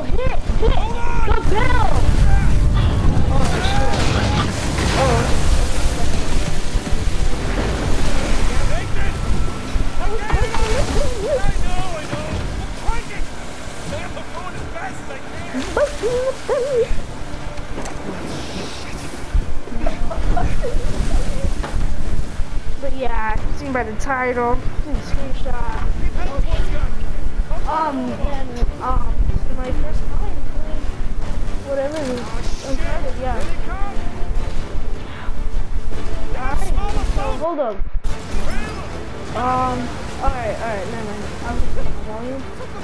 hit the bell! Oh, shit. Oh. But yeah, seen by the title, screenshot. My first time playing whatever it is, Uncharted, yeah. Alright, so hold up. Alright, never mind. I'm just gonna volume.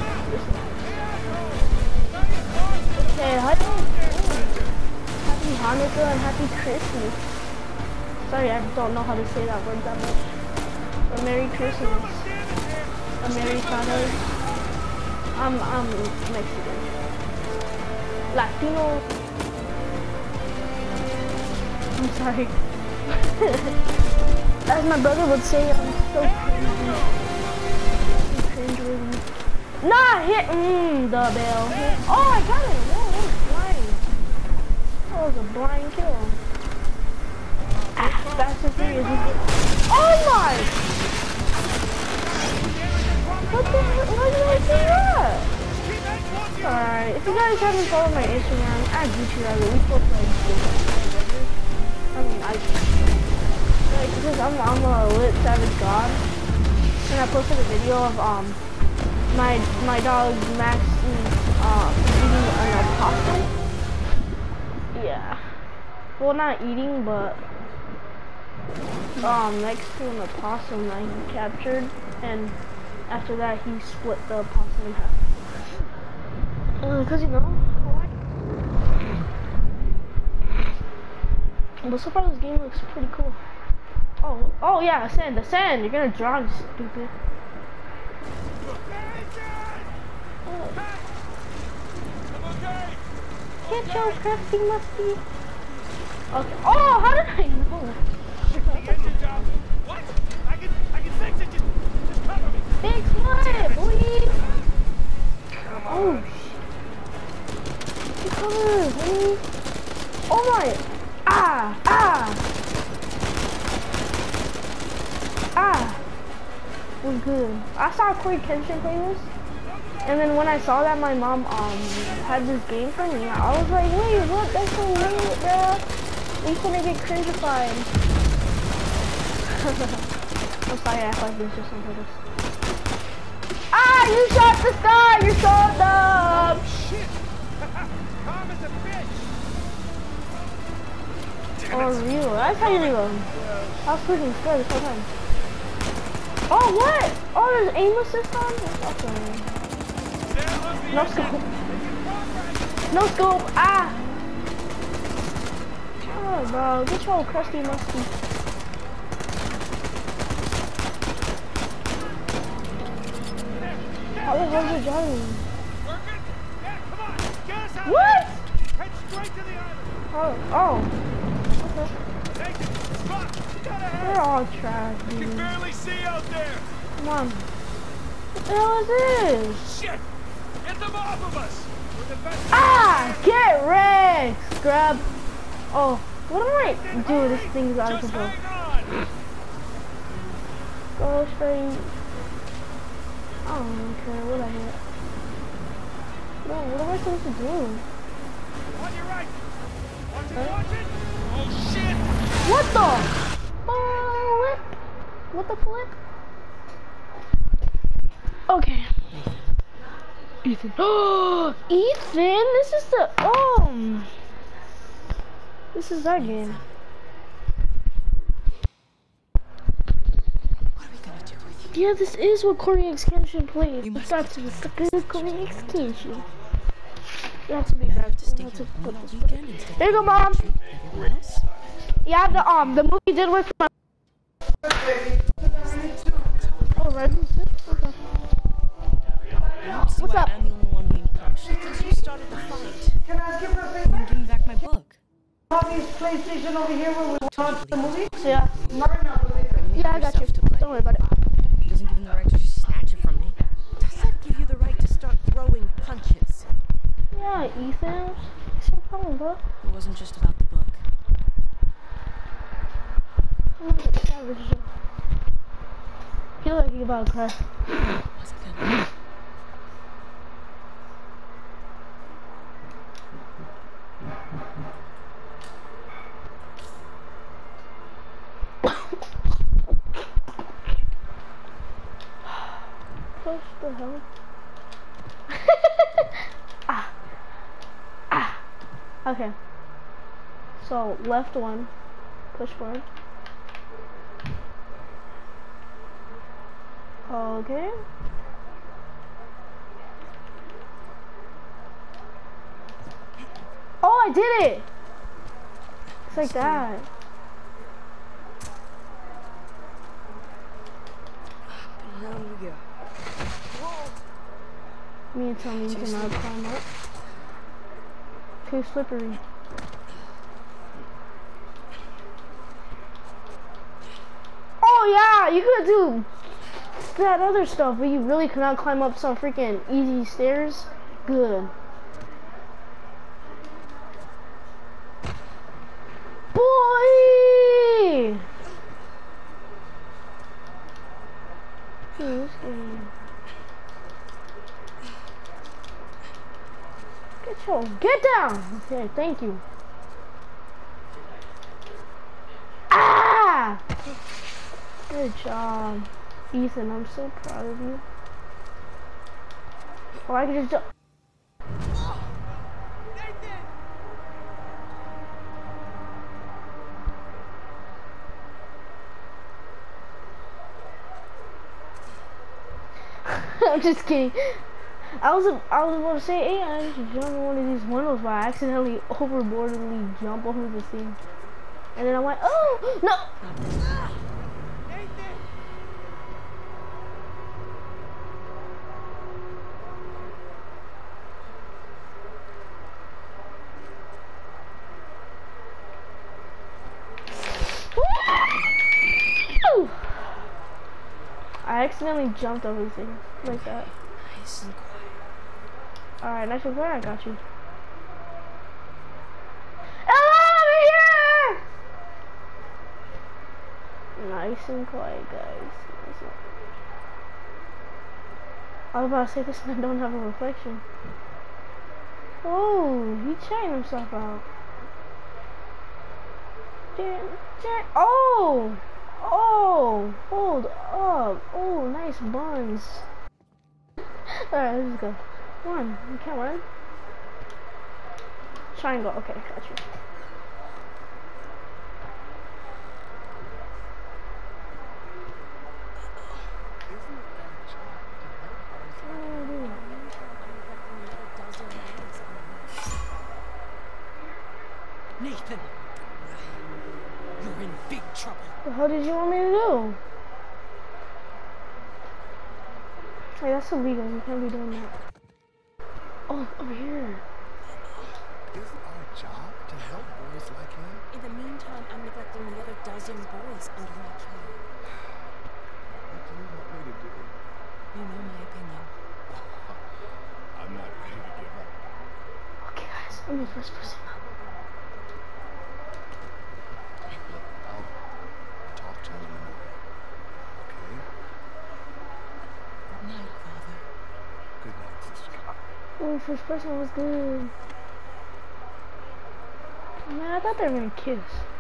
Okay, happy Hanukkah and happy Christmas. Sorry, I don't know how to say that word that much. But Merry Christmas. Americano. I'm Mexican. Latino. I'm sorry. As my brother would say, I'm so cringe. Nah, hit the bell. Oh, I got it. No, that was blind. That was a blind kill. Fast and Furious. Oh my! What the heck? Why did I do that? Alright, if you guys haven't followed my Instagram, at YouTube, we post like because I'm a lit savage god, and I posted a video of my dog Max eating an opossum. Yeah. Well, not eating, but next to an opossum that he captured, and after that he split the opossum in half. Because you know, but so far this game looks pretty cool. Oh yeah, the sand. You're gonna draw, you stupid. Get your crafty musty. Okay. Oh, how did I know? What? I can fix it. Just cover me. Fix what, boy? Oh shit. Cover, boy. Oh my. Ah. Was good. I saw Corey Kenshin play this, and then when I saw that my mom had this game for me, I was like, wait, what? That's so weird, bruh. We gonna get cringified. I'm sorry, I act like this just on purpose. Ah, you shot the star! You're so dumb! Shit! Calm as a fish! Oh, real? That's how you do them. I was freaking scared this whole time. Oh, what? Oh, there's aim assist on? That's awesome. No scope. No scope. Ah! Oh, bro. Get your old crusty musty. How the hell is it driving? What? Head straight to the island. Oh. Okay. Take it. Spot. They're all trash, You can dude. barely see out there. Come on. What the hell is this? Shit! Get them off of us. We're the best. Ah! Get wrecked! Scrub. Oh, what am I doing? This thing's out of Just control. hang on. Go straight. I don't care what I hit. No, what am I supposed to do? On your right. Watch it. Oh shit! What the? Flip? What the flip? Okay. Ethan. Oh, Ethan! This is the this is our game. What are we gonna do with you? Yeah, this is what Corey X Kenshin played. That's the good Corey X Kenshin. You have to be back. Stay here all weekend instead. There you go, Mom. Everyone else? Yeah, the movie did work for my. Oh, right. Okay. What's What's up? I'm the only one being punched. Because you started the fight. Can I ask you for a favor? I'm giving back my book. Mommy's PlayStation over here where we watch the movie? So yeah. Right now, believe it. Yeah, I got you. Don't worry about it. Doesn't give him the right to just snatch it from me. Does that give you the right to start throwing punches? Yeah, Yeah, Ethan. What's your problem, bro? It wasn't just about the book. Savage. Feel like you're about to cry. Was it gonna? Push the hell. Okay. So left one, push forward. Okay. Oh, I did it! It's like that. Down we go. Me and Tommy cannot climb up. Too slippery. Oh yeah, you could do that other stuff, but you really cannot climb up some freaking easy stairs. Good. Boy! This game. Get down! Okay, thank you. Ah! Good job, Ethan. I'm so proud of you. Oh, I can just jump. I'm just kidding. I was about to say, hey, I just jump in one of these windows, but I accidentally overboardedly jump over the thing, and then I went, oh no! Woo! I accidentally jumped over the thing like that. Nice and quiet. Alright, nice and quiet, I got you. Ella, over here! Nice and quiet, guys. I was about to say this man don't have a reflection. Oh, he checking himself out. Oh! Oh! Hold up. Oh, nice buns. Alright, let's go. One. You can't run. Triangle. Okay, got you. Nathan! You're in big trouble. What the hell did you want me to do? Hey, that's illegal. You can't be doing that. Oh, over here. Isn't our job to help boys like him? In the meantime, I'm neglecting the other dozen boys under my care. What do you want me to do? You know my opinion. I'm not ready to give up. Okay, guys. I'm the first person up. Look, I'll talk to him in the morning. Okay? Good night, Father. Good night, sister. Oh, first person was good. Man, I thought they were gonna kiss.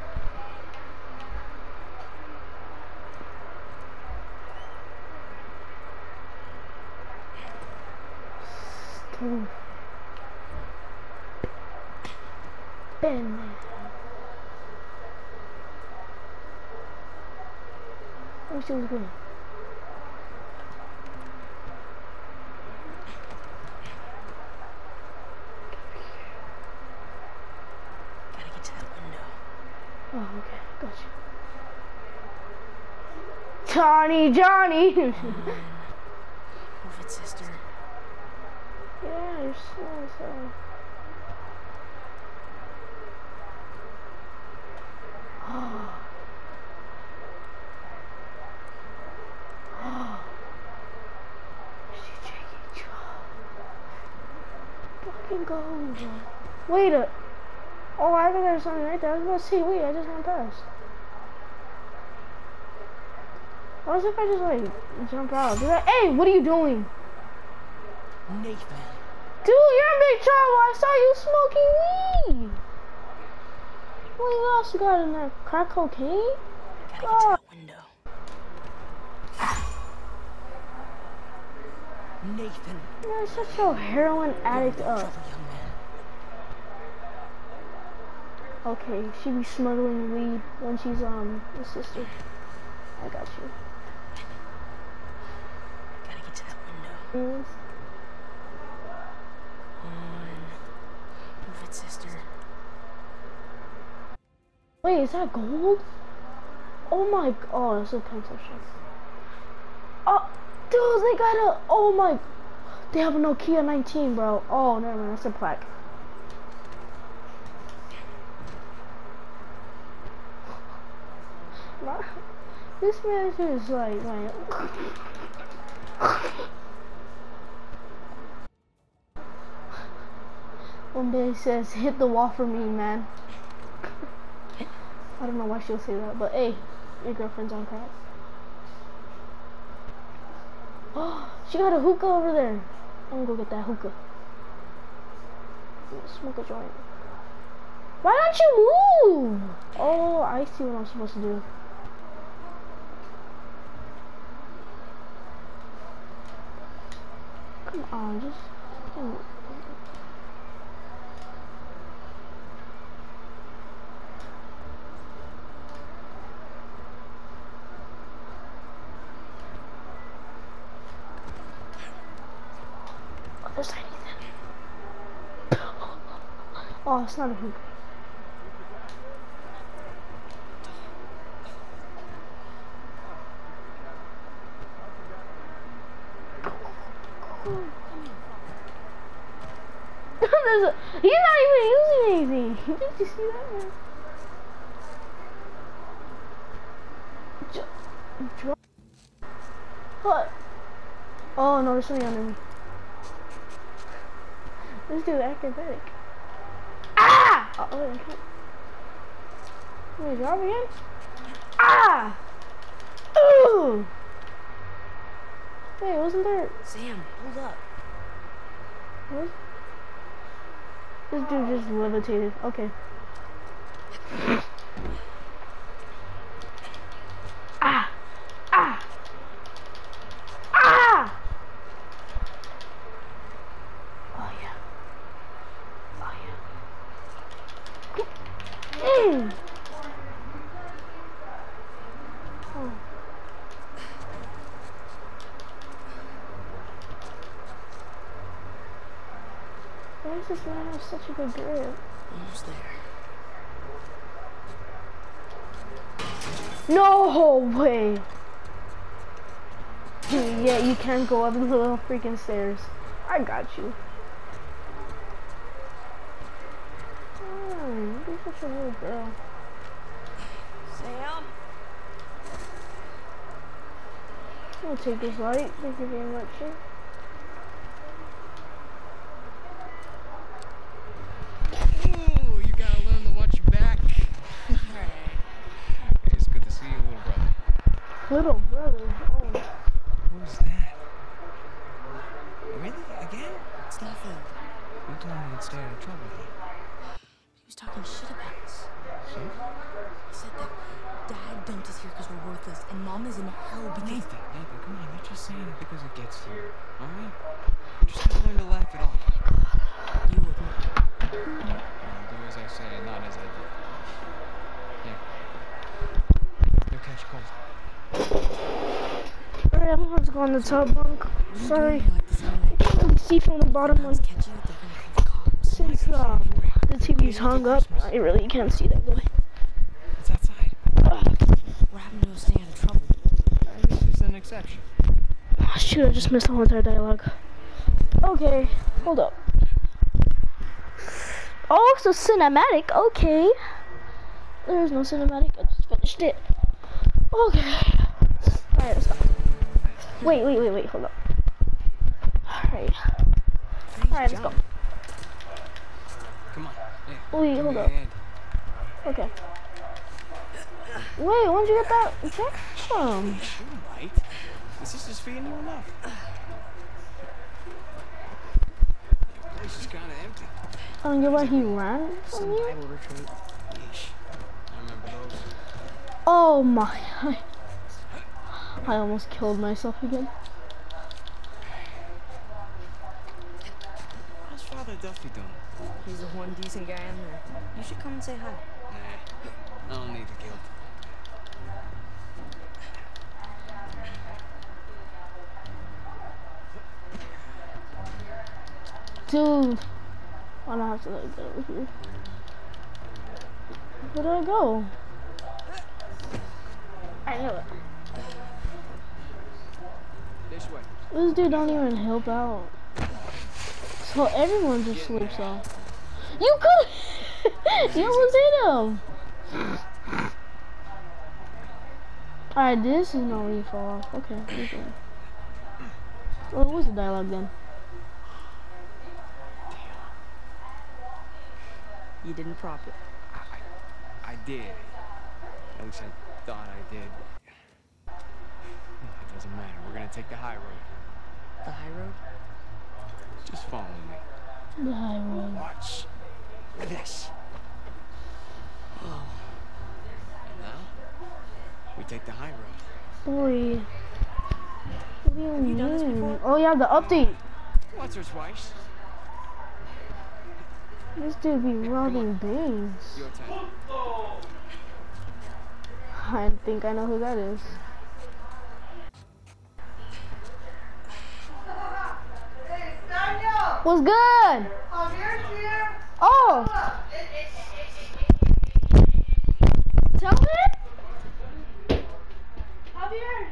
Stove. Ben. Let me see what's good. Gotta get to that window. Oh, okay, got you. Johnny! Move it, sister. Yeah, you're slow as hell. Fucking go. Wait a. Oh, I think there's something right there. I was about to say, wait, I just went past. What if I just like jump out? Be like, hey, what are you doing? Nathan. Dude, you're in big trouble. I saw you smoking weed. What else you got in there? Crack cocaine? Gotta get to that window. Nathan. You're such a heroin addict up. Trouble, young man. Okay, she be smuggling weed when she's a sister. I got you. Gotta get to that window. Yes. Move it, sister. Wait, is that gold? Oh my, oh, it's a pencil shop. Oh, dude, they got a, oh my, they have a Nokia 19, bro. Oh, never mind, that's a plaque. This man is just like, one day says, hit the wall for me, man. I don't know why she'll say that, but hey, your girlfriend's on crack. Oh, she got a hookah over there. I'm gonna go get that hookah. Smoke a joint. Why don't you move? Oh, I see what I'm supposed to do. Come on, just fucking. Other side, Ethan. Oh, it's not a hoop. He's not even using anything. Did you see that, man? What? Oh no, there's something under me. This dude acrobatic. Ah! Oh, okay. Wait, drop again? Ah! Ooh! Wait, wasn't there? Sam, hold up. What? This dude just levitated. Okay. Ah! Ah! Ah! Oh yeah. Oh yeah. Mm. Oh. Why does this man have such a good grip? Almost there. No way! Yeah, you can't go up the little freaking stairs. I got you. Oh, you're such a little girl. Sam? I'll take this light. Thank you very much. Ooh, you gotta learn to watch your back. It's good to see you, little brother. Little brother. Oh. What was that? Really? Again? It's nothing. You told me you'd stay out of trouble. He was talking shit about us. So? He said that Dad dumped us here because we're worthless, and Mom is in hell because... Nathan, come on, you're just saying it because it gets you, alright? You just gotta learn to laugh it off. You wouldn't. I'll do as I say, not as I do. Yeah. You'll catch cold. Alright, I'm gonna have to go on the top bunk. Sorry. You like this anyway. I can see from the bottom one. Moms catch you, they're gonna call the cops. Since the TV's hung up, I really can't see that guy. It's outside. We're having to stay out of trouble. This is an exception. Oh, shoot, I just missed the whole entire dialogue. Okay, hold up. Oh, so cinematic, okay. There's no cinematic, I just finished it. Okay. Alright, let's stop. Wait, hold up. Alright. Alright, let's go. Come on. Yeah, Wait, give hold me a up. hand. Okay. Wait, when'd you get that check from? You're right. This is just feeding you enough. The place is kind of empty. I don't get why he ran from Some you. Bible retreat. Yeesh. I remember those. Oh my! I almost killed myself again. How's Father Duffy doing? He's the one decent guy in there. You should come and say hi. Nah, I don't need the guilt. Dude, I don't have to like get over here. Where did I go? I knew it. This way. This dude don't even help out. So everyone just slips off. You could. You almost hit him. Alright, this is not where you fall off. Okay, you're good. What was the dialogue then? You didn't prop it. I did. At least I thought I did. It doesn't matter. We're gonna take the high road. The high road? Just follow me. The high road. Watch this. Oh. And now we take the high road. Boy. What do you you done this mean? before? Oh yeah, the update. Once or twice. This dude be robbing banks. Your turn. I think I know who that is. Hey, Daniel! What's good? Javier's here! Oh! Tell me? Javier!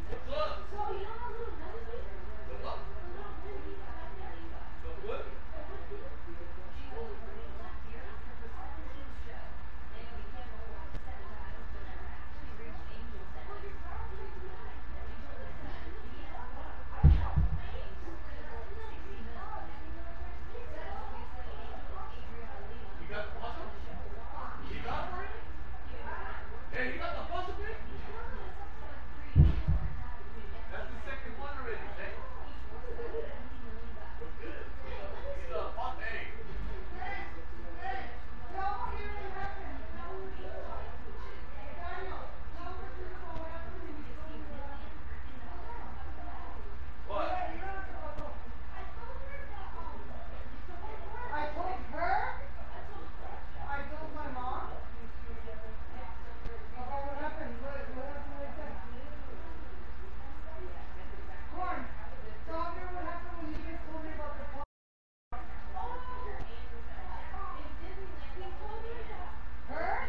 I told her. I told my mom. About what happened. What happened right then? Corn. Tell me what happened when you guys told me about the car. Her?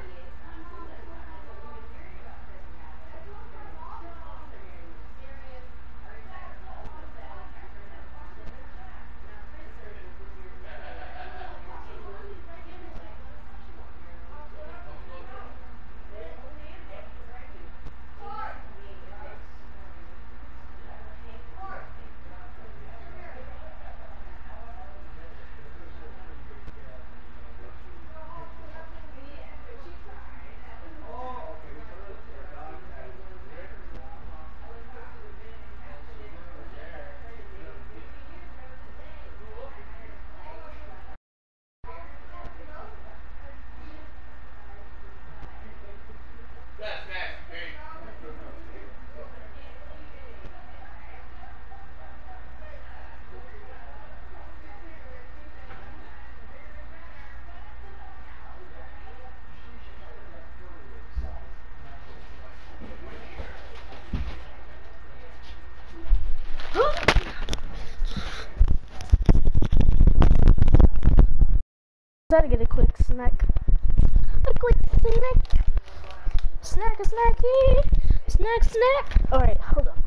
Gotta get a quick snack. A quick snack. Snack, a snacky. Snack, snack. Alright, hold on.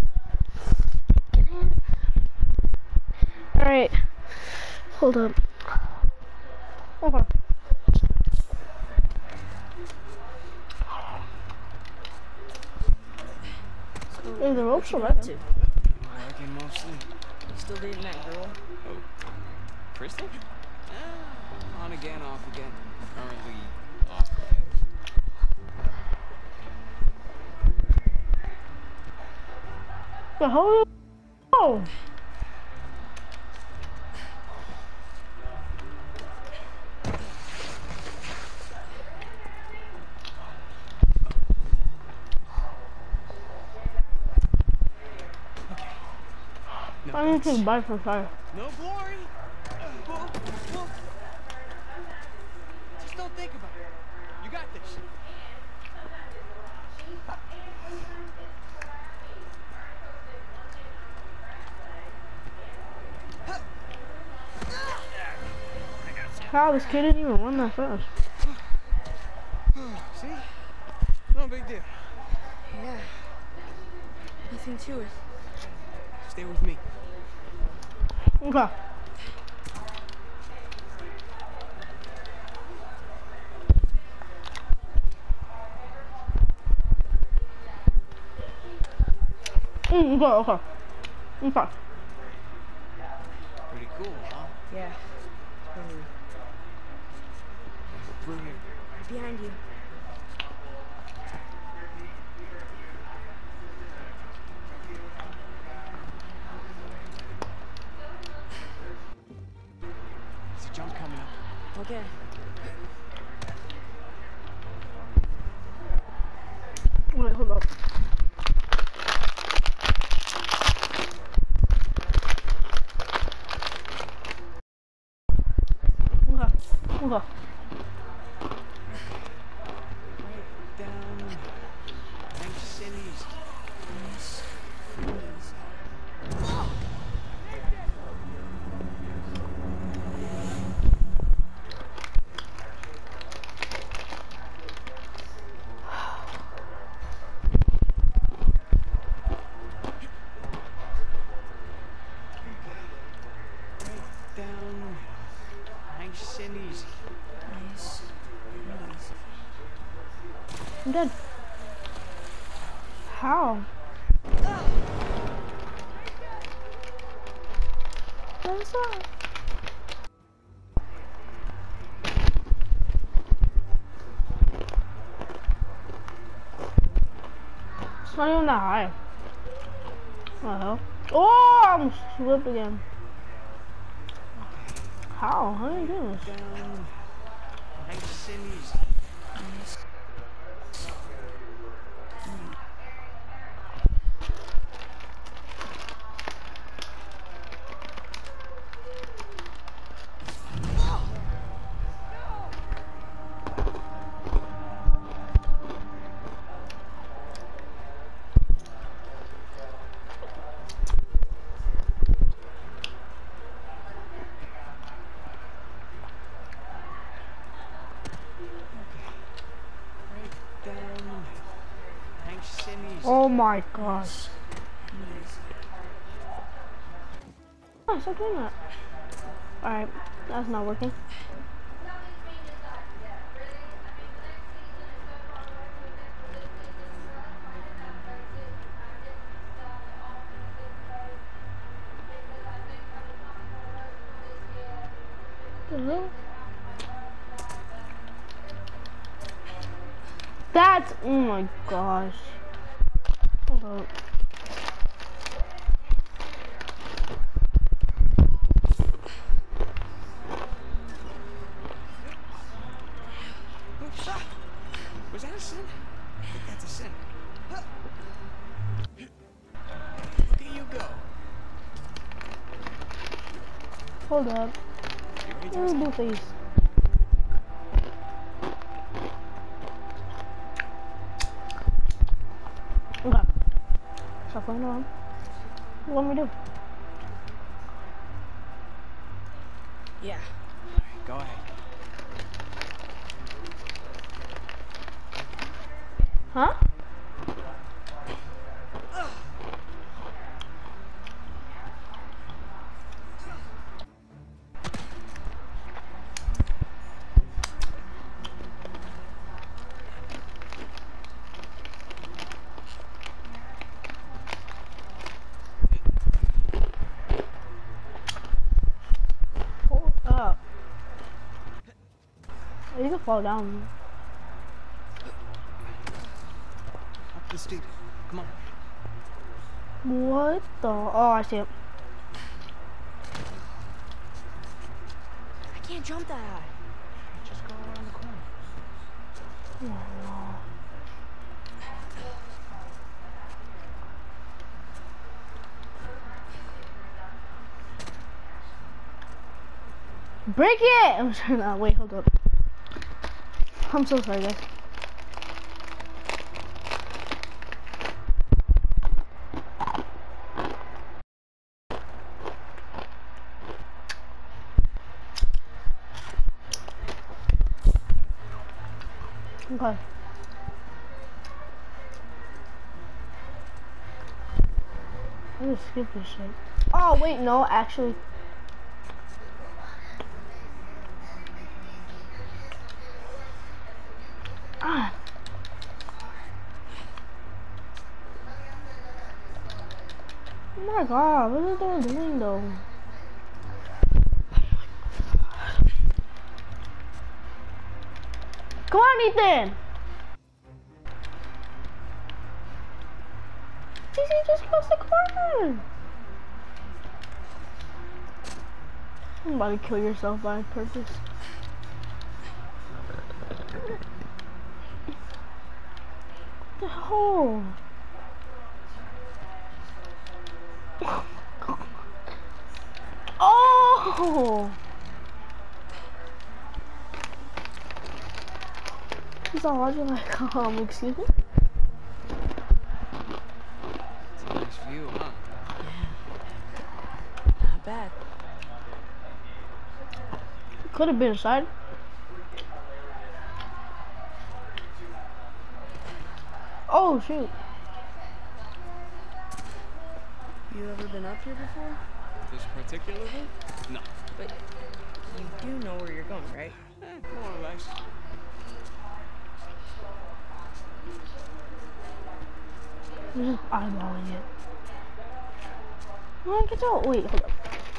Alright. Hold up. Hold on. Hey, the ropes are Up right. to? Working mostly. You still dating that girl? Oh. Crystal? On again, off again. Currently off again. The hell? Oh. No, I need to buy for fire. no glory. Whoa. Just don't think about it. You got this. How this kid didn't even run that fast. See? No big deal. Yeah. Nothing to it. Stay with me. Okay. Okay. Pretty cool, huh? Yeah. Totally. Through here. Right behind you. There's a jump coming up. Okay. Wait, hold up. Okay. Right down. Nice and easy. Nice. Easy. Right down. Nice and easy. Nice and easy. I'm dead. How? What's that? It's not even that high. What the hell? Oh, I'm slipped again. How? How do you do this? Down. Nice and easy. Nice. Right down. Nice and easy. Oh my gosh. Oh, stop doing that. Alright, that's not working. The hell? That's, oh my gosh. Hold up. Was that a sin? I think that's a sin. Look at you go. Hold up. You ready, Oh, Jason? blue face. Okay. Stop going on. What do you want me to do? Yeah. Go ahead. Huh? Hold up. fall down. Up the steep. Come on. What the? Oh, I see it. I can't jump that high. Just go around the corner. Break it! I'm sorry. No, wait, hold up. I'm so sorry, guys. Okay. I'm gonna skip this shit. Oh, wait, no, actually. Ah. Oh my god, what is they doing though? Come on, Ethan! TC just crossed the corner! I'm about to kill yourself by purpose. What the hell? Oh! He's all watching like, excuse me? It's a nice view, huh? Not bad. Could have been inside. Oh shoot. You ever been up here before? This particular one? No. But you do know where you're going, right? More or less. I'm just eyeballing it. Well, get out. Wait, hold up.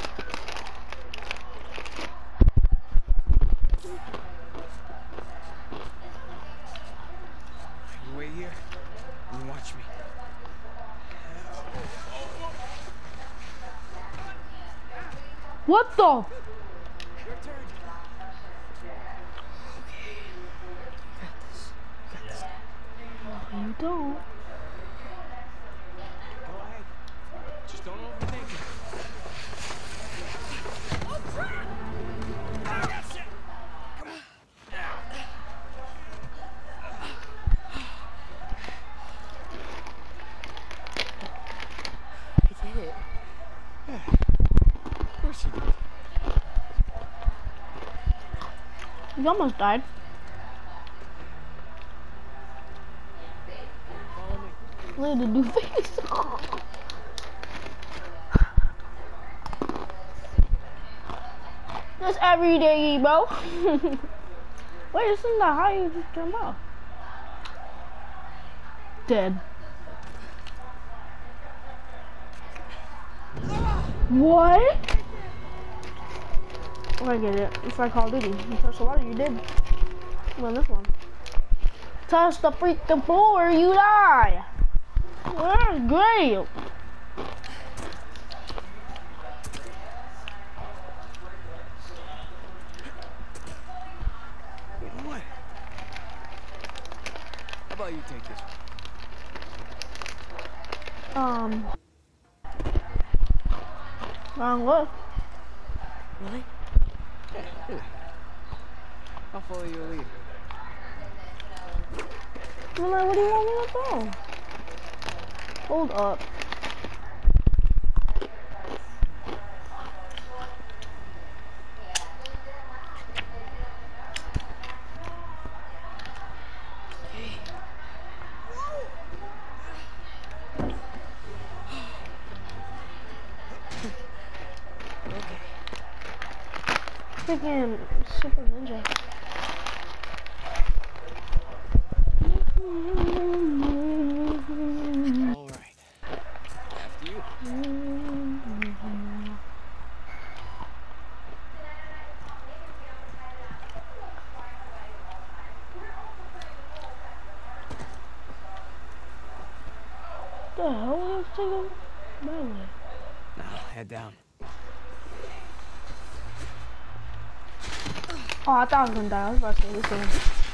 You wait here and watch me. What the? Your turn. You don't. Go ahead. Just don't overthink it. I did it. Of course you did. You almost died. Follow me. Look at the new face. That's every day, bro. Wait, isn't that how you just jump off? Dead. What? Oh, I get it. It's like Call of Duty. You touch the water, you did. Well, this one. Touch the freaking floor, you die. That's great. You know what? How about you take this one? Wrong way. Really? Yeah, here. I'll follow your lead. Well, what do you want me to do? Hold up. Freaking Super Ninja. All right. After you. The hell was I taking my way? Now, head down. Oh, I thought I was gonna die. I was about to say this thing.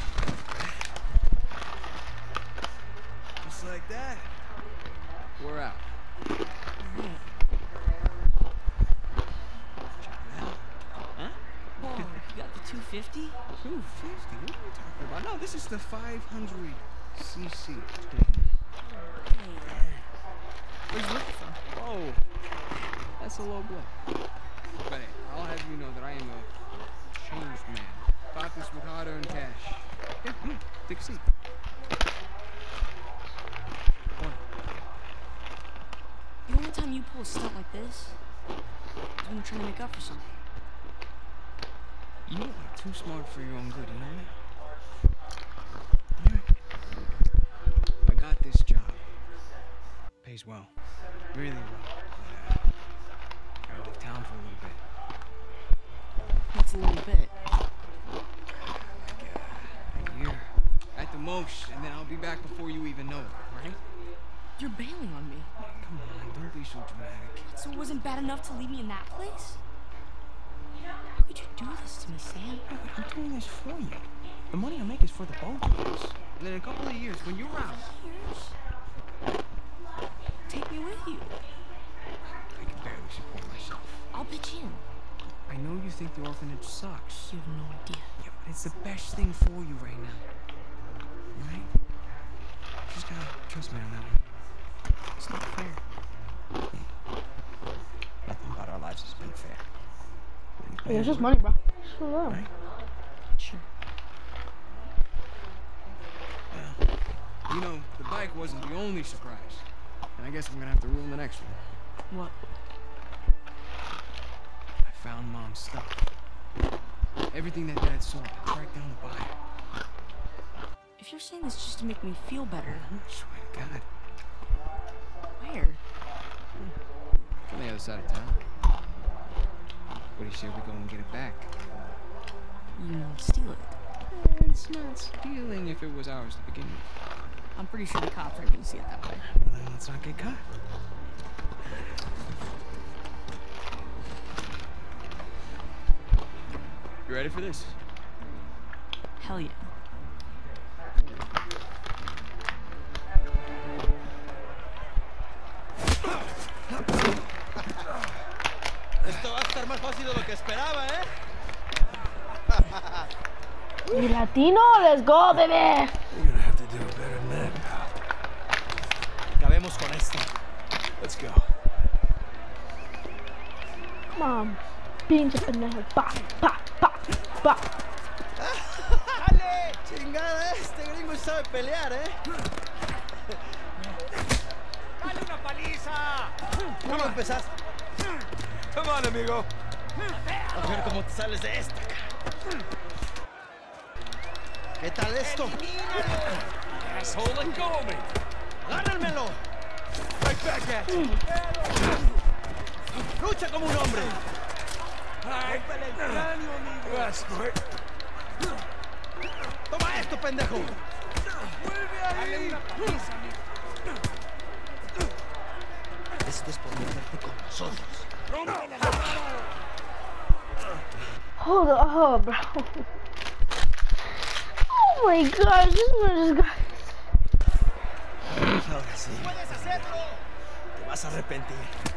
Just like that. We're out. Huh? Whoa, you got the 250? 250? What are you talking about? No, this is the 500cc. Where'd you get it from? Whoa. That's a low blow. But hey, I'll have you know that I am a changed man. Bought this with hard-earned cash. Yeah, take a seat. What? The only time you pull a stunt like this is when you're trying to make up for something. You are too smart for your own good, you know that? Alright. I got this job. Pays well. Really well. But, gotta leave town for a little bit. That's a little bit. A year. At the most, and then I'll be back before you even know it, right? You're bailing on me. Come on, don't be so dramatic. So it wasn't bad enough to leave me in that place? How could you do this to me, Sam? I'm doing this for you. The money I make is for the both of us. And in a couple of years, when you're out, Years? Take me with you. I can barely support myself. I'll pitch in. I know you think the orphanage sucks. You have no idea. Yeah, but it's the best thing for you right now. Right? Just gotta trust me on that one. It's not fair. Nothing about our lives has been fair. Hey, it's just money, bro. Just for them. Right? Sure. Well, you know, the bike wasn't the only surprise. And I guess I'm gonna have to ruin the next one. What? I found Mom's stuff. Everything that Dad sold, I tracked down the buyer. If you're saying this just to make me feel better, I swear to God. where? On the other side of town. What do you say we go and get it back? You want to steal it. It's not stealing if it was ours to begin with. I'm pretty sure the cops aren't going to see it that way. Well, then let's not get caught. You ready for this? Hell yeah. Esto va a estar más fácil de lo que esperaba, ¿eh? Mi latino, let's go, baby. You're gonna have to do better than that, pal. Acabemos con esto. Let's go. Mom, pinche pendejo. Pa, pa, pa, pa. ¡Dale! Chingada, este gringo sabe pelear, ¿eh? ¡Dale una paliza! ¿Cómo empezaste? Come on, amigo. A ver cómo te sales de esta. ¿Qué tal esto? Asshole, let go of me. ¡Agárrenmelo! Right back at you. ¡Lucha como un hombre! ¡Rómpele el cráneo, amigo! That's great. ¡Toma esto, pendejo! ¡Vuelve ahí! ¡Dale una paliza, amigo! Esto es por meterte con nosotros. ¡Rómpele la cara! Hold on, bro. Oh my gosh, this one just got. Ahora sí. ¡Puedes hacerlo! Te vas a arrepentir.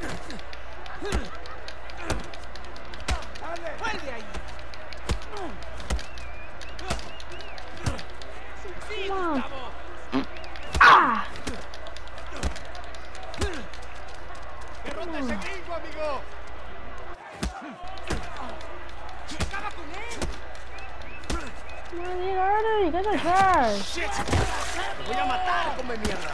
¡Dale! ¡Vuelve ahí! ¡Sí, Come on. Gustavo! Ah! ¡Derrota ese gringo, amigo! ¡Acaba con él! Come on, Leonardo, you guys are trash. ¡Shit! ¡Te voy a matar, come mierda!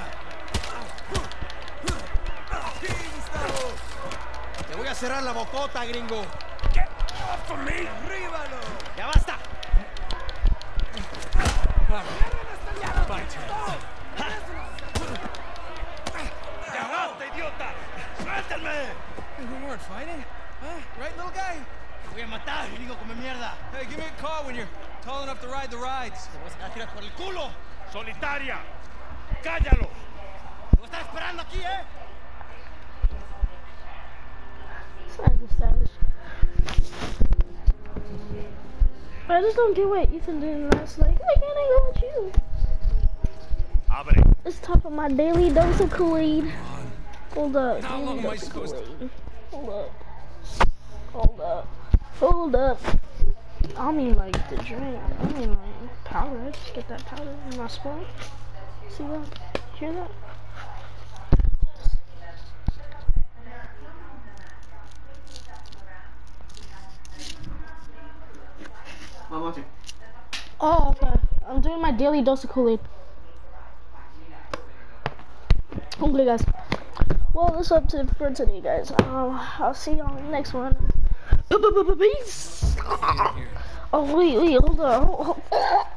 ¡Sí, Gustavo! ¡Te voy a cerrar la bocota, gringo! ¡Get off of me! ¡Derríbalo! ¡Ya basta! ¡Ya basta, idiota! ¡Suéltame! We weren't fighting, huh? Right, little guy? ¡Te voy a matar, gringo, come mierda! Hey, give me a call when you're tall enough to ride the rides. ¡Te voy a sacar tiras por el culo! Solitaria, cállalo. ¡No estás esperando aquí, ¿eh? Savage, savage. But I just don't get what Ethan did last night. Why can't I go with you? Abre. It's top of my daily dose of Kool-Aid. Hold up. How long am I Daily dose of supposed to- Kool-Aid. Hold up. Hold up. Hold up. I mean like the drink. I mean like powder. I just get that powder in my spot. See that? Hear that? Oh, okay. I'm doing my daily dose of Kool-Aid. Okay, guys. Well, that's up to for today, guys. I'll see y'all in the next one. Peace. Oh, wait, hold on.